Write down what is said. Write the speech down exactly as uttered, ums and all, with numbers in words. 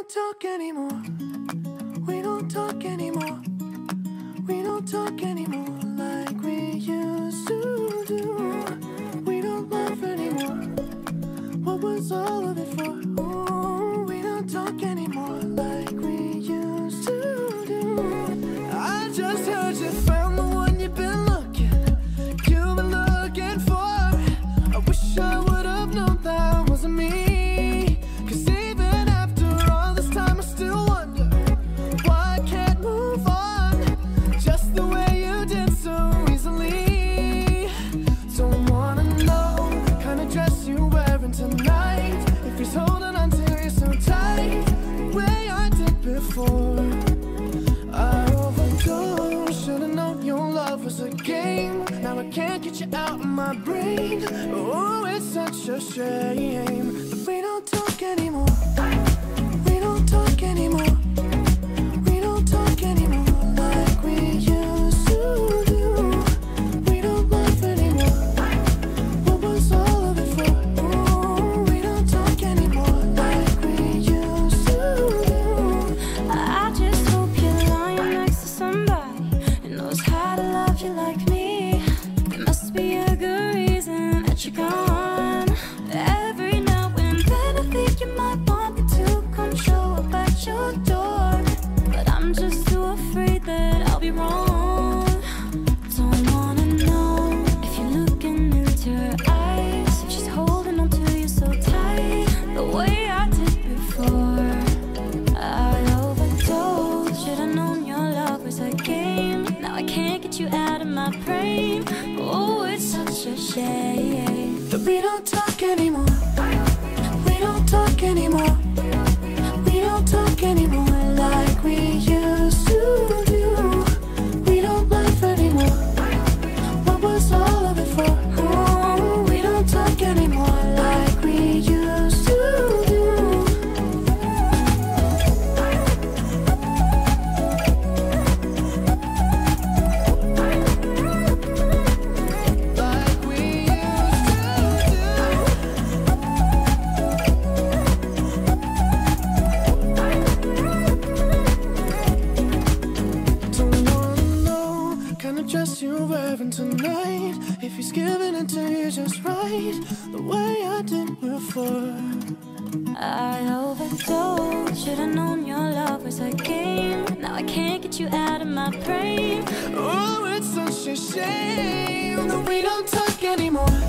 don't talk anymore. We don't talk anymore. We don't talk anymore like we used to do. We don't laugh anymore. What was all of it for? Ooh, we don't talk anymore like we used to do. I just heard you found the one you've been looking, you've been looking for. I wish I would have known that wasn't me. Can't get you out of my brain. Oh, it's such a shame that we don't talk anymore. We don't talk anymore. We don't talk anymore like we used to do. We don't laugh anymore. What was all of it for? Oh, we don't talk anymore like we used to do. I just hope you're lying next to somebody who knows how to love you like me. Be a good reason that you're gone. Every now and then I think you might want me to come show up at your door, but I'm just too afraid that I'll be wrong. Don't wanna know if you're looking into her eyes, if she's holding on to you so tight, the way I did before. I overdosed. Should've known your love was a game. Now I can't get you out of my brain. Oh, it's such a shame that we don't talk anymore. We don't talk anymore. We don't talk anymore like we used to do. We don't laugh anymore. What was all of it for? Oh, we don't talk anymore like we used to do. Dress you're wearing tonight, if he's giving it to you just right, the way I did before. I overdosed. Should've known your love was a game. Now I can't get you out of my brain. Oh, it's such a shame that we don't talk anymore.